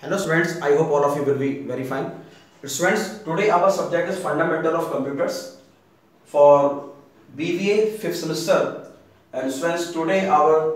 Hello students, I hope all of you will be very fine. Students, today our subject is Fundamental of Computers for BBA 5th semester. And students, today our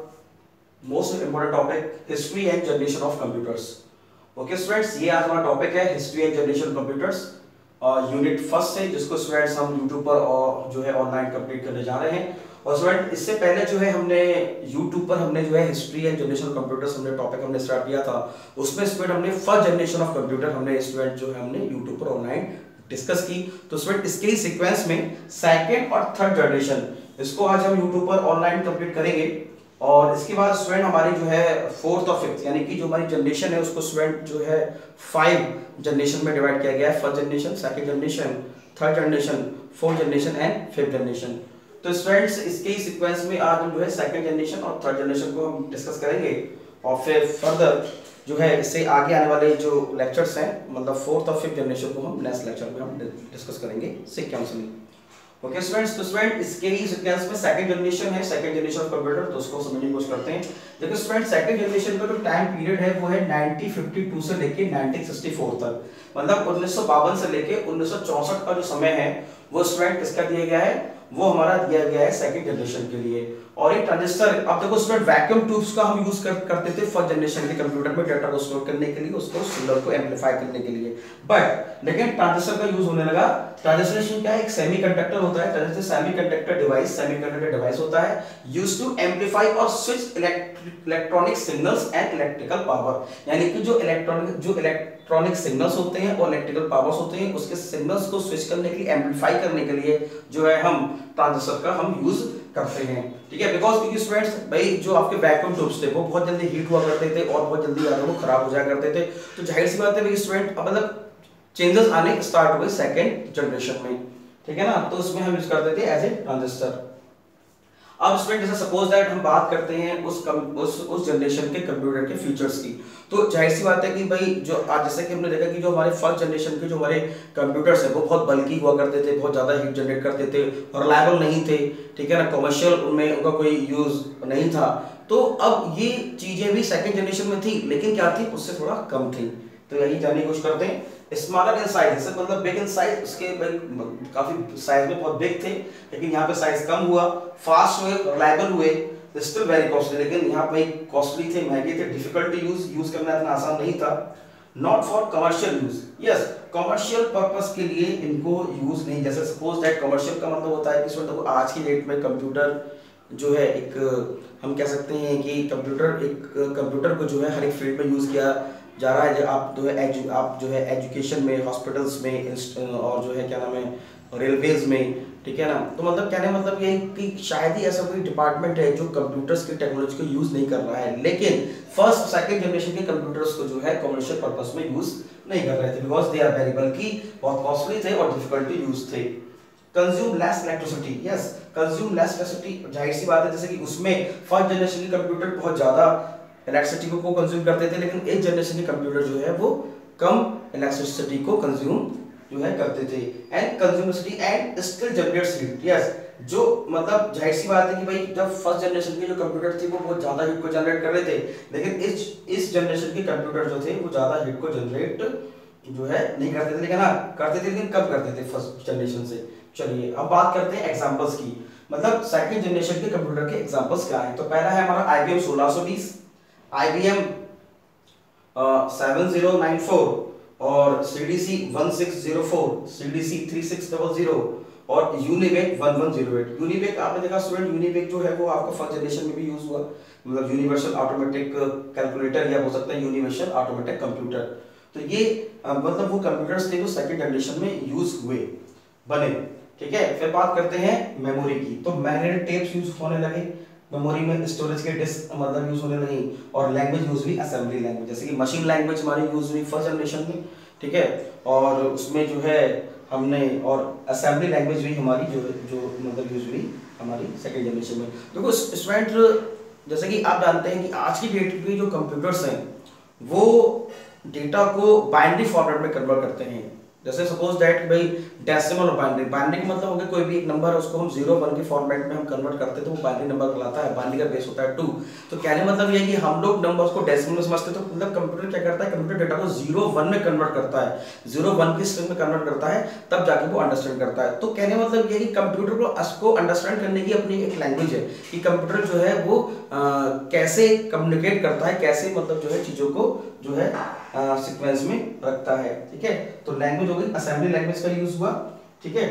most important topic History and Generation of Computers. Okay students, ये आज हमारा topic है history and generation computers unit first से, जिसको students हम YouTube पर और जो है ऑनलाइन कंप्लीट करने जा रहे हैं। और स्टूडेंट इससे पहले जो है हमने यूट्यूब पर हमने जो है हिस्ट्री एंड जनरेशन कंप्यूटर्स हमने टॉपिक हमने स्टार्ट किया था। उसमें स्टूडेंट हमने फर्स्ट जनरेशन ऑफ कंप्यूटर हमने स्टूडेंट जो है हमने यूट्यूब पर ऑनलाइन डिस्कस की। तो स्टूडेंट इसके ही सीक्वेंस में सेकंड और थर्ड जनरेशन इसको आज हम यूट्यूब पर ऑनलाइन कंप्लीट करेंगे। और इसके बाद स्टूडेंट हमारी जो है फोर्थ और फिफ्थ यानी कि जो हमारी जनरेशन है उसको स्टूडेंट जो है 5 जनरेशन में डिवाइड किया गया है। First generation, second generation, third generation, fourth generation and fifth generation. तो स्टूडेंट्स इसके ही सीक्वेंस में आज हम जो है सेकंड जनरेशन और थर्ड जनरेशन को हम डिस्कस करेंगे। और फिर फर्दर जो है इससे आगे आने वाले जो लेक्चर्स हैं मतलब फोर्थ और फिफ्थ जनरेशन को हम नेक्स्ट लेक्चर में हम डिस्कस करेंगे सीक्वेंसली। ओके स्टूडेंट्स, तो स्टूडेंट इसके ही सीक्वेंस में सेकंड जनरेशन है, सेकंड जनरेशन ऑफ कंप्यूटर, तो उसको समझने की कोशिश करते हैं। देखो स्टूडेंट सेकंड जनरेशन का जो टाइम पीरियड है वो है 1952 से लेके 1964 तक, मतलब 1952 से लेके 1964 का जो समय है वो स्टूडेंट किसका दिया गया है, वो हमारा दिया गया है सेकंड जनरेशन के लिए। और ये ट्रांजिस्टर, अब देखो स्टूडेंट वैक्यूम ट्यूब्स का हम यूज करते थे फर्स्ट जनरेशन के कंप्यूटर में डाटा को स्टोर करने के लिए, उसको सिग्नल को एम्पलीफाई करने के लिए। बट लेकिन ट्रांजिस्टर का यूज होने लगा। ट्रांजिस्टर क्या है, एक सेमीकंडक्टर होता है। ट्रांजिस्टर सेमीकंडक्टर डिवाइस होता है यूज्ड टू एम्पलीफाई और switch electronic signals and electrical power, यानी कि जो इलेक्ट्रॉनिक सिग्नल्स होते हैं और इलेक्ट्रिकल पावर्स होते हैं उसके सिग्नल्स को स्विच करने के लिए, एम्पलीफाई करने के लिए जो है हम ट्रांजिस्टर का हम यूज करते हैं। ठीक है, बिकॉज क्योंकि स्टूडेंट्स भाई जो आपके वैक्यूम ट्यूब्स थे वो बहुत जल्दी हीट हुआ करते थे और बहुत जल्दी वो खराब हो जाया करते थे। तो जाहिर सी बात है भाई स्टूडेंट अब मतलब चेंजेस आने स्टार्ट हुए सेकंड जनरेशन में। ठीक है ना, तो उसमें हम यूज करते थे एज ए ट्रांजिस्टर। अब स्टूडेंट जैसे सपोज दैट हम बात करते हैं उस जनरेशन के कंप्यूटर के फीचर्स की, तो जाहिर सी बात है कि भाई जो आज जैसे कि हमने देखा कि जो हमारे फर्स्ट जनरेशन के जो हमारे कंप्यूटर्स है वो बहुत बल्की हुआ करते थे, बहुत ज्यादा हीट जनरेट करते थे, रिलायबल नहीं थे। ठीक है ना, कमर्शियल उनमें उनका कोई यूज नहीं था। तो अब ये चीजें भी सेकंड जनरेशन में थी, लेकिन क्या थी, उससे थोड़ा कम थी। तो यही जानने की कोशिश करते हैं। स्मॉलर इन साइज, जैसे मतलब बिग इन साइज, उसके काफी साइज में बहुत बिग थे, लेकिन यहाँ पे साइज कम हुआ, फास्ट हुए, रिलायबल हुए, स्टिल वेरी कॉस्टली, लेकिन यहाँ पे कॉस्टली थे, महंगे थे, डिफिकल्ट यूज करना इतना आसान नहीं था। Not for commercial use, yes commercial purpose के लिए इनको यूज नहीं। जैसे सपोज दैट कमर्शियल का मतलब होता है कि आज की डेट में कंप्यूटर जो है एक हम कह सकते हैं कि कंप्यूटर को जो है हर एक फील्ड में यूज किया जा रहा है। आप जो है एजुकेशन में, हॉस्पिटल्स में और जो है क्या नाम है रेलवेज में। ठीक है ना, तो मतलब कहने मतलब ये कि शायद ही ऐसा कोई डिपार्टमेंट है जो कंप्यूटर्स की टेक्नोलॉजी को यूज नहीं कर रहा है, लेकिन फर्स्ट सेकंड जनरेशन के कंप्यूटर्स को जो है कमर्शियल पर्पस में यूज नहीं कर रहे थे, because they are very bulky, बहुत कॉस्टली थे और डिफिकल्ट टू यूज थे। Consume less electricity, yes consume less electricity, जाहिर सी बात है जैसे कि उसमें फर्स्ट जनरेशन के कंप्यूटर बहुत ज्यादा इलेक्ट्रिसिटी को कंज्यूम करते थे, लेकिन एथ जनरेशन के कंप्यूटर जो है वो कम इलेक्ट्रिसिटी को कंज्यूम जो है करते थे। एंड कंज्यूमिसिटी and still generates heat, yes जो मतलब जाहिर सी बात है कि भाई जब फर्स्ट जनरेशन के जो कंप्यूटर थे वो बहुत ज्यादा हीट को जनरेट कर रहे थे, लेकिन इस जनरेशन के कंप्यूटर जो थे वो ज्यादा हीट को जनरेट जो है नहीं करते थे, लेकिन हाँ करते थे, लेकिन कम करते थे फर्स्ट जनरेशन से। चलिए अब बात करते हैं एग्जांपल्स की, मतलब सेकंड जनरेशन के कंप्यूटर के एग्जांपल्स क्या हैं। तो पहला है हमारा IBM 1620, IBM 7094 और CDC 1604, CDC 3600 और यूनिवेक 1108। यूनिवेक आपने देखा स्टूडेंट, यूनिवेक जो है वो आपका फर्स्ट जनरेशन में भी यूज हुआ, मतलब यूनिवर्सल ऑटोमेटिक कैलकुलेटर या हो सकता है यूनिवर्सल ऑटोमेटिक कंप्यूटर। तो ये मतलब वो कंप्यूटर्स थे जो सेकंड जनरेशन में यूज हुए बने। ठीक है, फिर बात करते हैं मेमोरी की। तो मैग्नेटिक टेप्स यूज होने लगे, मेमोरी में स्टोरेज के डिस्क मतलब यूज होने लगी, और लैंग्वेज यूज हुई असेंबली लैंग्वेज, जैसे कि मशीन लैंग्वेज हमारी यूज हुई फर्स्ट जनरेशन में। ठीक है, और उसमें जो है हमने और असेंबली लैंग्वेज भी हमारी जो मतलब यूज हुई हमारी सेकंड जनरेशन में। देखो स्टूडेंट जैसे कि आप जानते हैं कि आज की डेट में जो कंप्यूटर्स हैं वो डेटा को बाइनरी फॉर्मेट में कन्वर्ट करते हैं। जैसे सपोज दैट भाई डेसिमल और बाइनरी, बाइनरी का मतलब हो गया कोई भी एक नंबर है उसको हम 0 1 के फॉर्मेट में हम कन्वर्ट करते हैं तो वो बाइनरी नंबर कहलाता है, बाइनरी का बेस होता है 2। तो कहने मतलब ये है कि हम लोग नंबर्स को डेसिमल में समझते हैं, तो मतलब कंप्यूटर क्या करता है, कंप्यूटर डेटा को 0 1 में कन्वर्ट करता है, 0 1 की स्ट्रिंग में कन्वर्ट करता है, तब जाके वो अंडरस्टैंड करता है। तो कहने मतलब ये है कि कंप्यूटर को अंडरस्टैंड करने की अपनी एक लैंग्वेज है कि कंप्यूटर जो है वो कैसे कम्युनिकेट करता है, कैसे मतलब जो है चीजों को जो है सीक्वेंस में रखता है। ठीक है, तो लैंग्वेज हो गई, असेंबली लैंग्वेज का यूज हुआ। ठीक है,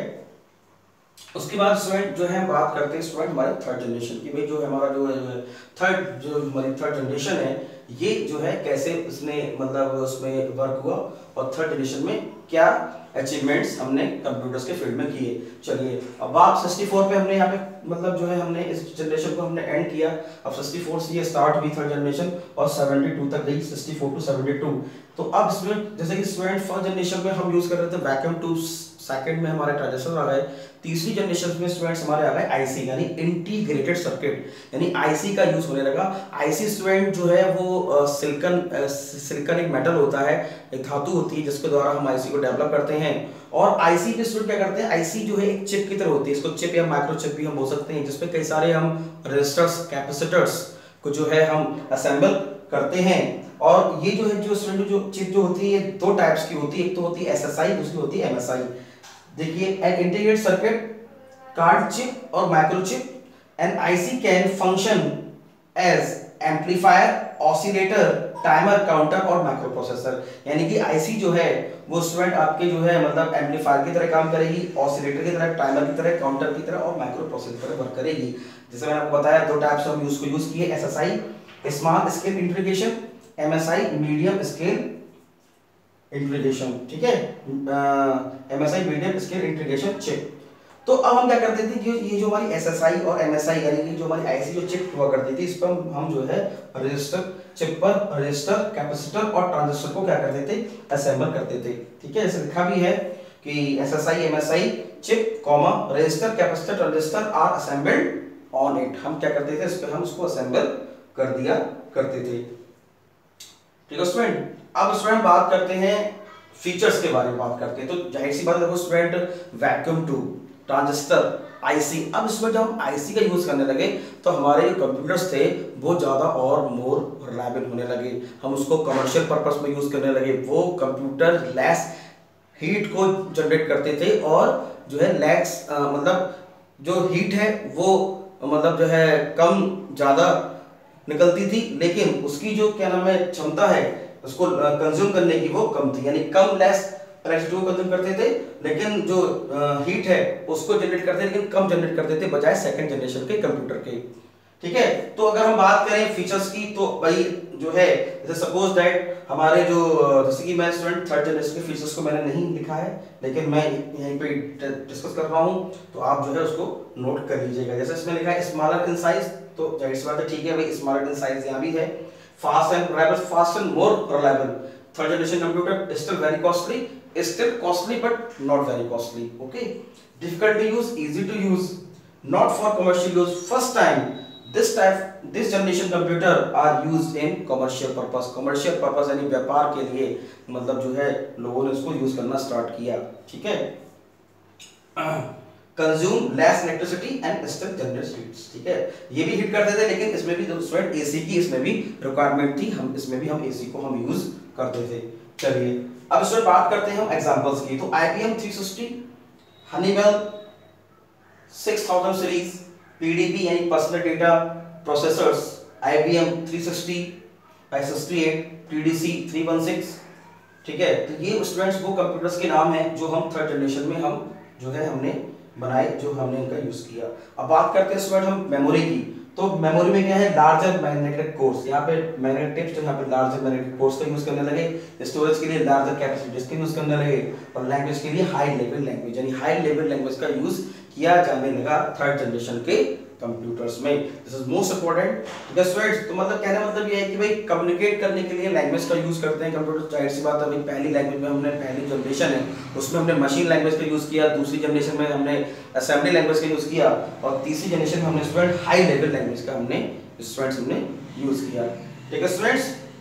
उसके बाद स्टूडेंट जो है बात करते हैं स्टूडेंट हमारे थर्ड जनरेशन की। भाई जो हमारा जो है हमारी थर्ड जनरेशन है, ये जो है कैसे उसने मतलब उसमें वर्क हुआ और थर्ड जनरेशन में क्या अचीवमेंट्स हमने कंप्यूटर्स के फील्ड में किए। चलिए अब बात 64 पे हमने यहाँ पे मतलब जो है हमने इस जनरेशन को हमने एंड किया। अब 64 से ये स्टार्ट हुई थर्ड जनरेशन और 72 तक गई, 64 टू 72। तो अब इसमें जैसे कि स्टूडेंट फर्स्ट जनरेशन में हम यूज कर रहे थे वैक्यूम ट्यूब, सेकंड में हमारे ट्रांजिस्टर आ गए, तीसरी जनरेशन में स्टूडेंट्स हमारे आ गए आईसी यानी इंटीग्रेटेड सर्किट, यानी आईसी का यूज होने लगा। आईसी स्टूडेंट जो है वो सिलिकॉन एक मेटल होता है, एक धातु होती है जिसके द्वारा हम आईसी को डेवलप करते हैं। और आईसी पे स्टूडेंट क्या करते हैं, आईसी जो है एक चिप की तरह होती है, इसको चिप या माइक्रो चिप भी हम बोल सकते हैं, जिसपे कई सारे हम रेजिस्टर्स कैपेसिटर्स को जो है हम असेंबल करते हैं। और ये जो है जो स्टूडेंट जो चिप जो होती है दो टाइप्स की होती है, एक तो होती है एसएसआई, दूसरी होती है एमएसआई। देखिए an integrated circuit, card chip और microchip, an IC can function as amplifier, oscillator, timer, counter और माइक्रो प्रोसेसर। यानी कि आईसी जो है वो स्टूडेंट आपके जो है मतलब एम्पलीफायर की तरह काम करेगी, ऑसिलेटर की तरह, टाइमर की तरह, काउंटर की तरह और माइक्रो प्रोसेसर की तरह वर्क करेगी। जैसे मैंने आपको बताया दो टाइप्स हम यूज किए, SSI small scale integration, MSI medium scale integration. ठीक है, MSI medium scale integration chip. तो अब हम क्या करते थे कि ये जो हमारी एसएसआई और एमएसआई यानी कि जो हमारी आईसी जो चिप हुआ करती थी, इस पर हम जो है रजिस्टर चिप पर रजिस्टर, कैपेसिटर और ट्रांजिस्टर को क्या करते थे, असेंबल करते थे। ठीक है, ऐसे लिखा भी है कि SSI MSI chip comma register, capacitor, transistor are assembled on it. हम क्या करते थे, इस पे हम उसको असेंबल कर दिया करते थे। ठीक है स्टूडेंट, अब स्टूडेंट बात करते हैं फीचर्स के बारे में बात करते हैं। तो जाहिर सी बात है student vacuum tube, transistor, IC, अब इसमें जब हम आईसी का यूज करने लगे तो हमारे जो कंप्यूटर्स थे वो ज्यादा और मोर रिलायबल होने लगे, हम उसको कमर्शियल पर्पस में यूज करने लगे। वो कंप्यूटर लेस हीट को जनरेट करते थे और जो है लेस मतलब जो हीट है वो मतलब जो है कम ज्यादा निकलती थी, लेकिन उसकी जो क्या नाम है क्षमता है उसको कंज्यूम करने की वो कम थी, यानी कम लेस इलेक्ट्रिसिटी को कंज्यूम करते थे, लेकिन जो हीट है उसको जनरेट करते थे लेकिन कम जनरेट करते थे बजाय सेकंड जनरेशन के कंप्यूटर के। ठीक है, तो अगर हम बात करें फीचर्स की तो भाई जो है जैसे सपोज दैट हमारे जो जैसे कि मैं स्टूडेंट थर्ड जनरेशन के फीचर्स को मैंने नहीं लिखा है लेकिन मैं यहीं पे डिस्कस कर रहा हूं, तो आप जो है उसको नोट कर लीजिएगा। जैसे इसमें लिखा है स्मॉलर इन साइज, तो जाहिर सी बात है ठीक है भाई स्मॉलर इन साइज यहाँ भी है। Fast and reliable, fast and more reliable. Third generation computer still very costly, still costly but not very costly. Okay, difficult to use, easy to use, not for commercial use. First time this generation computer are used in commercial purpose, commercial purpose यानी व्यापार के लिए मतलब जो है लोगों ने उसको यूज करना स्टार्ट किया। ठीक है, consume less electricity and still generate heat. ठीक है, ये भी हीट करते थे लेकिन इसमें भी स्टूडेंट एसी की इसमें भी रिक्वायरमेंट थी, हम इसमें भी हम एसी को हम यूज करते थे। चलिए अब इसमें बात करते हैं हम एग्जांपल्स की। तो IBM 360, Honeywell 6000 सीरीज, PDP यानी personal data processors, IBM 360, x68, PDC 316। ठीक है, तो ये स्टूडेंट्स वो कंप्यूटर्स के नाम हैं जो हम थर्ड जनरेशन में हम जो है हमने बनाए, जो हमने इनका यूज किया। अब बात करते हैं स्टूडेंट हम मेमोरी की। तो मेमोरी में क्या है, लार्जर मैग्नेटिक कोर्स, यहाँ पे मैग्नेटिक तो यहाँ पे लार्जर मैग्नेटिक कोर्स का यूज करने लगे, स्टोरेज के लिए लार्जर कैपेसिटीज का यूज करने लगे और लैंग्वेज के लिए हाई लेवल लैंग्वेज यानी हाई लेवल लैंग्वेज का यूज किया जाने लगा थर्ड जनरेशन के कंप्यूटर्स में। This is most important. ठीक है स्टूडेंट्स, तो मतलब कहने मतलब ये है कि भाई कम्युनिकेट करने के लिए लैंग्वेज का यूज करते हैं कंप्यूटर। जाहिर सी बात है भाई पहली लैंग्वेज में हमने पहली जनरेशन है उसमें हमने मशीन लैंग्वेज का यूज किया, दूसरी जनरेशन में हमने असेंबली लैंग्वेज का यूज किया और तीसरी जनरेशन में हमने स्टूडेंट हाई लेवल लैंग्वेज का हमने स्टूडेंट्स हमने यूज किया। ठीक है स्टूडेंट्स,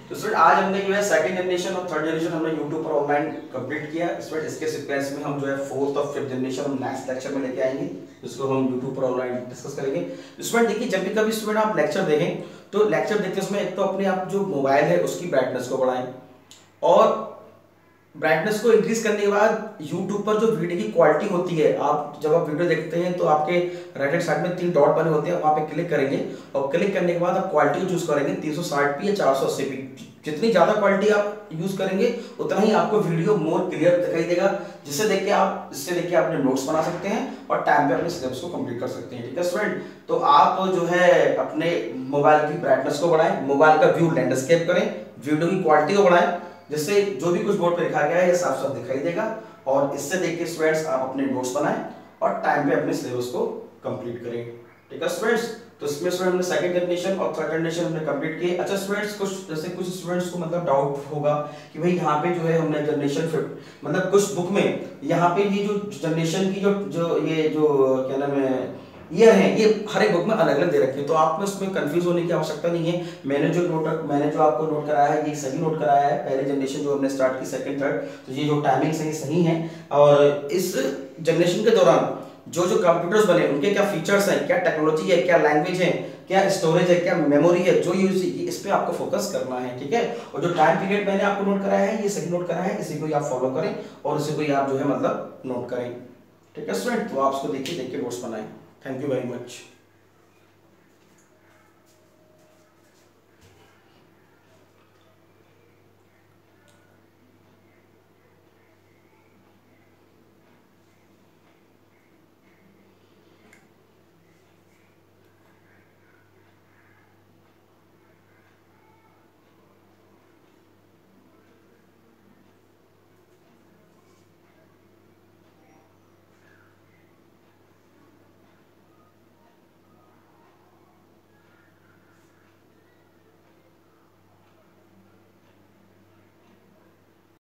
तो स्टूडेंट आज हमने जो है सेकंड जनरेशन और थर्ड जनरेशन हमने यूट्यूब पर ऑनलाइन कंप्लीट किया। स्टूडेंट इसके सीक्वेंस में हम जो है फोर्थ और फिफ्थ जनरेशन हम नेक्स्ट लेक्चर में लेके आएंगे, जिसको हम यूट्यूब पर ऑनलाइन डिस्कस करेंगे। स्टूडेंट देखिए, जब भी कभी स्टूडेंट आप लेक्चर देखें तो लेक्चर देखते समय एक तो अपने आप जो मोबाइल है उसकी ब्राइटनेस को बढ़ाएं, और ब्राइटनेस को इंक्रीज करने के बाद YouTube पर जो वीडियो की क्वालिटी होती है, आप जब आप वीडियो देखते हैं तो आपके राइट हैंड साइड में 3 डॉट बने होते हैं, वहां पे क्लिक करेंगे और क्लिक करने के बाद आप क्वालिटी को चूज करेंगे 360p या 480p। जितनी ज्यादा क्वालिटी आप यूज करेंगे उतना ही आपको वीडियो मोर क्लियर दिखाई देगा, जिससे देख के आप अपने नोट्स बना सकते हैं और टाइम पे अपने सिलेबस को कंप्लीट कर सकते हैं। ठीक है स्टूडेंट, तो आप जो है अपने मोबाइल की ब्राइटनेस को बढ़ाएं, मोबाइल का व्यू लैंडस्केप करें, वीडियो की क्वालिटी को बढ़ाएं, जिससे जो भी कुछ बोर्ड पे लिखा गया है ये साफ साफ दिखाई देगा, और इससे देख के स्टूडेंट्स आप अपने नोट्स बनाएं और टाइम पे अपने सिलेबस को कंप्लीट करें। ठीक है स्टूडेंट्स, तो इसमें स्टूडेंट हमने सेकंड जनरेशन और थर्ड जनरेशन हमने कंप्लीट किए। अच्छा स्टूडेंट्स, कुछ स्टूडेंट्स को मतलब डाउट होगा कि भाई यहाँ पे जो है हमने जनरेशन फिफ्थ मतलब कुछ बुक में यहाँ पे ये जो जनरेशन की जो क्या नाम है ईयर है, ये हर एक बुक में अलग अलग दे रखी है, तो आप में उसमें कंफ्यूज होने की आवश्यकता नहीं है। मैंने जो आपको नोट कराया है ये सही नोट कराया है। पहले जनरेशन जो हमने स्टार्ट की, सेकंड थर्ड, तो ये जो टाइमिंग सही है। और इस जनरेशन के दौरान जो कंप्यूटर्स बने उनके क्या फीचर्स हैं, क्या टेक्नोलॉजी है, क्या लैंग्वेज है, क्या स्टोरेज है, क्या मेमोरी है, जो यूज इस पे आपको फोकस करना है। ठीक है, और जो टाइम पीरियड मैंने आपको नोट कराया है ये सही नोट कराया है, इसी को आप फॉलो करें और इसी को आप जो है मतलब नोट करें। ठीक है स्टूडेंट, तो आप इसको देख के नोट्स बनाएं। Thank you very much.